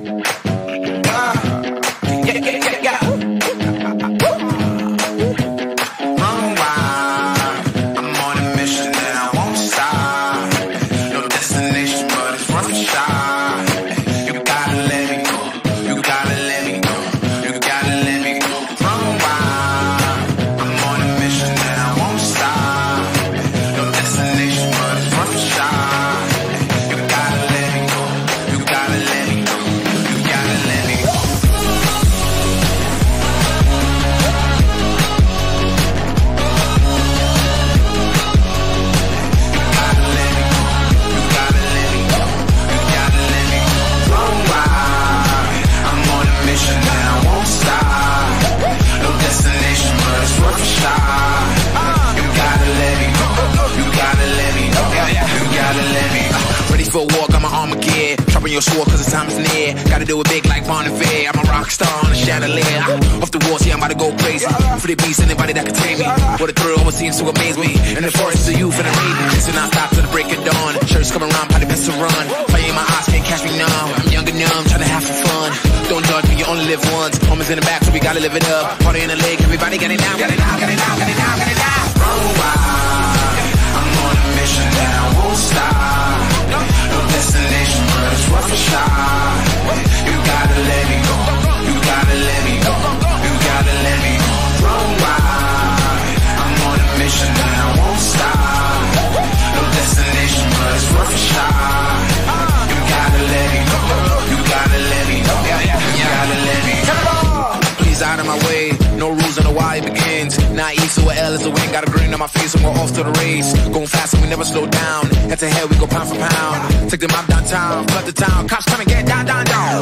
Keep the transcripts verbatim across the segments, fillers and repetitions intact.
For a walk, I'm an Armageddon. Dropping your sword cause the time is near. Gotta do it big like Bon Iver. I'm a rock star on a chandelier. Off the walls, yeah, I'm about to go crazy. For the beast, anybody that can tame me. What a thrill, what seems to amaze me. In the forest of youth and the maiden. Listen, I stop to the break of dawn. Shirts come around, probably best to run. Fire in my eyes, can't catch me now. I'm young and numb, trying to have some fun. Don't judge me, you only live once. Homies in the back, so we gotta live it up. Party in the lake, everybody got it now, got it now, got it now, got it now, got it now. Run wild, I'm on a mission that I won't stop. No destination, but it's worth a shot. You gotta let me go. You gotta let me go. You gotta let me go. Run wild. I'm on a mission and I won't stop. No destination, but it's worth a shot. You gotta let me go. You gotta let me go. You gotta let me go. Please out of my way. No rules on the why it begins. Not E, so a L is a win. Got a grin on my face and we're off to the race. Going fast and we never slow down. Head to head, we go pound for pound. Take them out downtown, flood the town. Cops come and get down, down, down.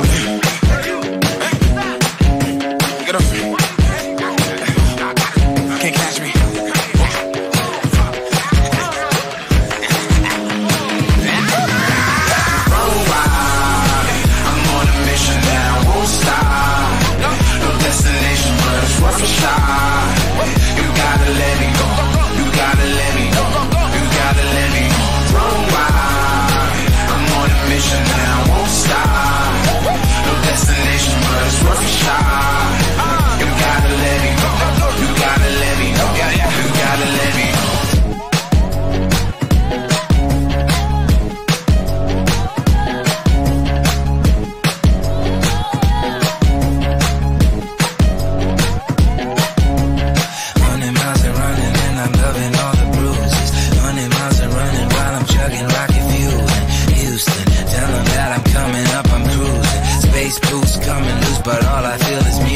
Get up. Can't catch me. Run wild. I'm on a mission that I won't stop. No destination, but it's worth a shot. You gotta let me go. You gotta let me go. You gotta let me go. Run wild. I'm on a mission and I won't stop. No destination, but it's worth a shot. You gotta let me go. You gotta let me go. You gotta let me go. Hundred miles and running and I'm loving all the bruises. Hundred miles and running while I'm chugging rocket fuel in Houston. Tell them that I'm coming up, I'm cruising. Space boots coming loose, but all I feel is music.